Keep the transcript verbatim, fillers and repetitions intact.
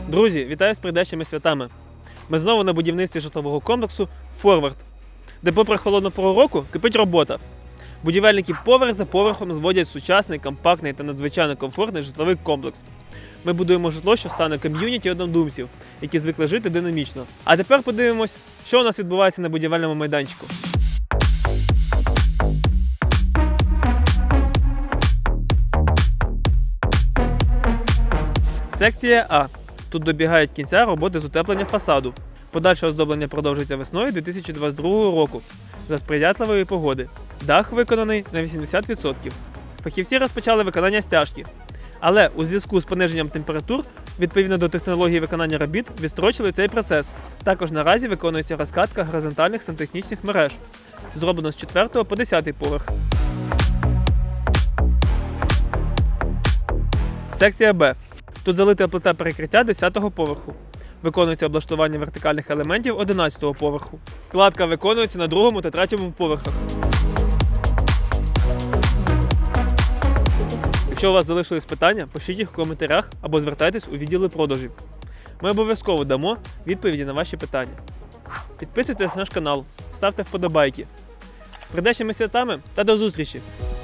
Друзі, вітаю з прийдешніми святами! Ми знову на будівництві житлового комплексу «Форвард», де попри холодну пору року кипить робота. Будівельники поверх за поверхом зводять сучасний, компактний та надзвичайно комфортний житловий комплекс. Ми будуємо житло, що стане ком'юніті однодумців, які звикли жити динамічно. А тепер подивимось, що у нас відбувається на будівельному майданчику. Секція А. Тут добігають кінця роботи з утеплення фасаду. Подальше оздоблення продовжується весною дві тисячі двадцять другого року за сприятливої погоди. Дах виконаний на вісімдесят відсотків. Фахівці розпочали виконання стяжки. Але у зв'язку з пониженням температур, відповідно до технології виконання робіт, відстрочили цей процес. Також наразі виконується розкатка горизонтальних сантехнічних мереж. Зроблено з четвертого по десятий поверх. Секція Б. Тут залита плита перекриття десятого поверху. Виконується облаштування вертикальних елементів одинадцятого поверху. Кладка виконується на другому та третьому поверхах. Якщо у вас залишились питання, пишіть їх в коментарях або звертайтесь у відділи продажів. Ми обов'язково дамо відповіді на ваші питання. Підписуйтесь на наш канал, ставте вподобайки. З прийдешніми святами та до зустрічі!